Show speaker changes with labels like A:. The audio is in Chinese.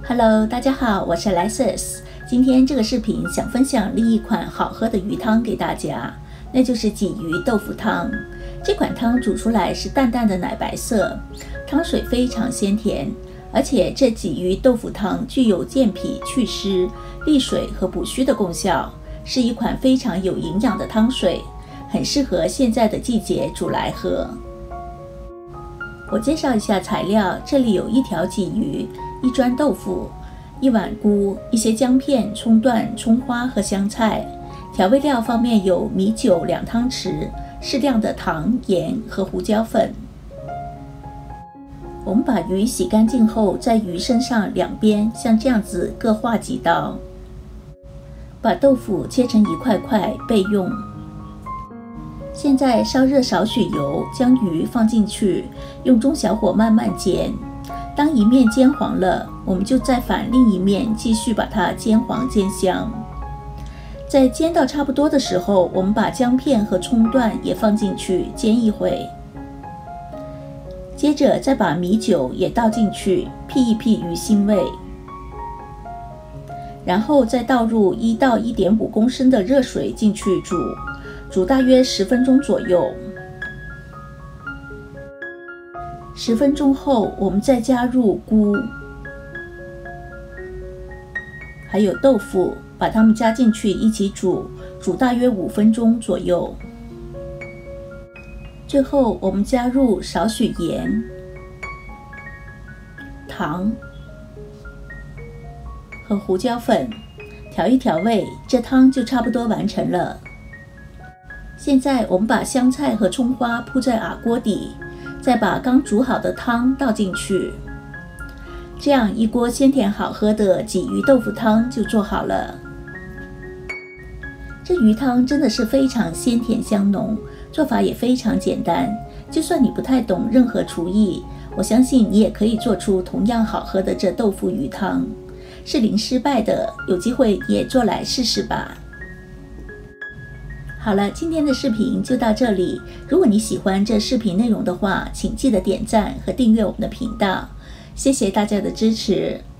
A: Hello， 大家好，我是 Alexis。今天这个视频想分享另一款好喝的鱼汤给大家，那就是鲫鱼豆腐汤。这款汤煮出来是淡淡的奶白色，汤水非常鲜甜，而且这鲫鱼豆腐汤具有健脾祛湿、利水和补虚的功效，是一款非常有营养的汤水，很适合现在的季节煮来喝。我介绍一下材料，这里有1条鲫鱼、1砖豆腐、1碗菇、一些姜片、葱段、葱花和香菜。调味料方面有米酒2汤匙，适量的糖、盐和胡椒粉。我们把鱼洗干净后，在鱼身上两边像这样子各划几刀，把豆腐切成一块块备用。现在烧热少许油，将鱼放进去，用中小火慢慢煎。当一面煎黄了，我们就再反另一面继续把它煎黄煎香。在煎到差不多的时候，我们把姜片和葱段也放进去煎一会。接着再把米酒也倒进去，辟一辟鱼腥味。然后再倒入1到1.5公升的热水进去煮大约10分钟左右。10分钟后，我们再加入菇，还有豆腐，把它们加进去一起煮大约5分钟左右。最后，我们加入少许盐、糖和胡椒粉，调一调味，这汤就差不多完成了。现在我们把香菜和葱花铺在瓦锅底，再把刚煮好的汤倒进去，这样一锅鲜甜好喝的鲫鱼豆腐汤就做好了。这鱼汤真的是非常鲜甜香浓，做法也非常简单，就算你不太懂任何厨艺，我相信你也可以做出同样好喝的这豆腐鱼汤，是零失败的，有机会也做来试试吧。好了，今天的视频就到这里。如果你喜欢这视频内容的话，请记得点赞和订阅我们的频道，谢谢大家的支持。